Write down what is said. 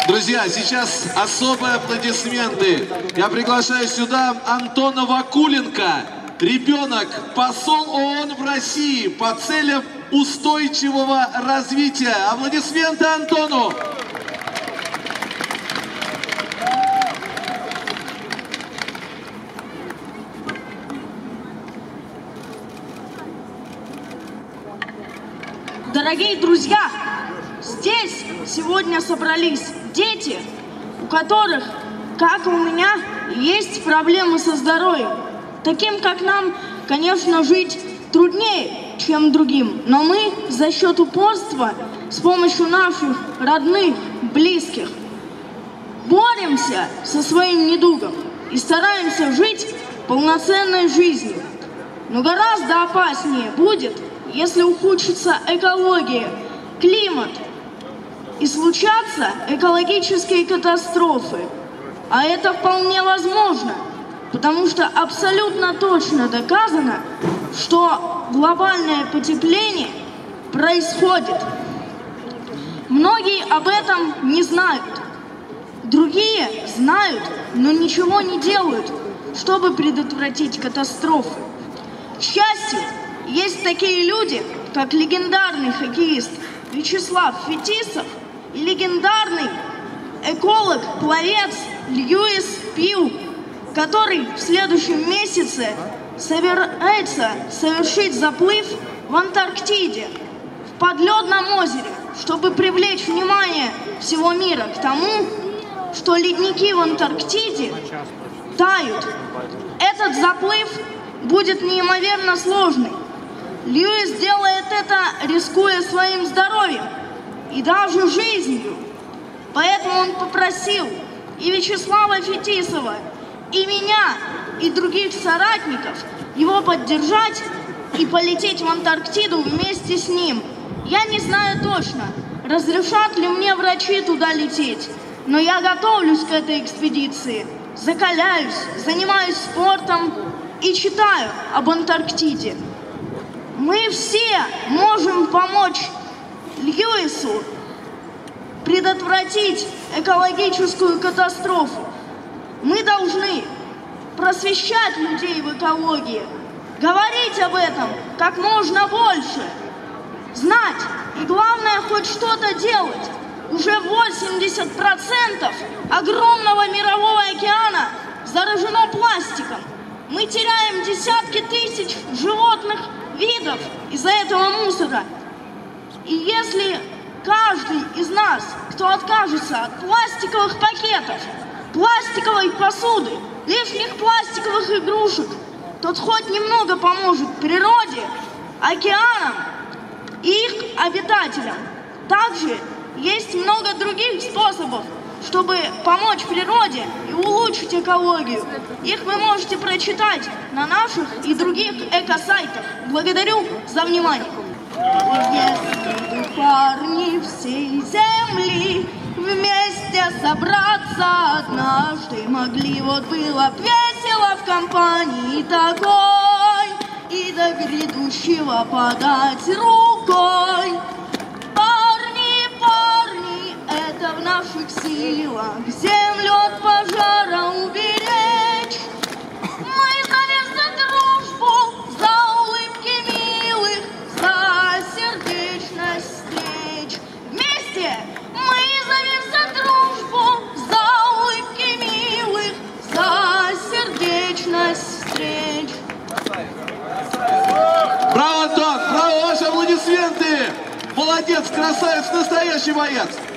Друзья, сейчас особые аплодисменты. Я приглашаю сюда Антона Вакуленко, ребенок, посол ООН в России по целям устойчивого развития. Аплодисменты Антону! Дорогие друзья, здесь сегодня собрались дети, у которых, как и у меня, есть проблемы со здоровьем. Таким, как нам, конечно, жить труднее, чем другим, но мы за счет упорства, с помощью наших родных, близких, боремся со своим недугом и стараемся жить полноценной жизнью. Но гораздо опаснее будет, если ухудшится экология, климат и случатся экологические катастрофы. А это вполне возможно, потому что абсолютно точно доказано, что глобальное потепление происходит. Многие об этом не знают, другие знают, но ничего не делают, чтобы предотвратить катастрофы. К счастью, есть такие люди, как легендарный хоккеист Вячеслав Фетисов и легендарный эколог-пловец Льюис Пью, который в следующем месяце собирается совершить заплыв в Антарктиде, в подледном озере, чтобы привлечь внимание всего мира к тому, что ледники в Антарктиде тают. Этот заплыв будет неимоверно сложный. Льюис делает это, рискуя своим здоровьем и даже жизнью. Поэтому он попросил и Вячеслава Фетисова, и меня, и других соратников его поддержать и полететь в Антарктиду вместе с ним. Я не знаю точно, разрешат ли мне врачи туда лететь, но я готовлюсь к этой экспедиции, закаляюсь, занимаюсь спортом и читаю об Антарктиде. Мы все можем помочь Льюису предотвратить экологическую катастрофу. Мы должны просвещать людей в экологии, говорить об этом как можно больше, знать и, главное, хоть что-то делать. Уже 80% огромного мирового океана заражено пластиком. Мы теряем десятки тысяч животных видов из-за этого мусора. И если каждый из нас, кто откажется от пластиковых пакетов, пластиковой посуды, лишних пластиковых игрушек, тот хоть немного поможет природе, океанам и их обитателям. Также есть много других способов, чтобы помочь природе и улучшить экологию. Их вы можете прочитать на наших и других эко-сайтах. Благодарю за внимание. Если бы парни всей земли вместе собраться однажды могли, вот было б весело в компании такой, и до грядущего подать рукой. Это в наших силах землю от пожара уберечь. Мы за дружбу, за улыбки милых, за сердечность встреч. Вместе мы за дружбу, за улыбки милых, за сердечность встреч. Браво, Антон! Браво, ваши аплодисменты! Молодец, красавец, настоящий боец!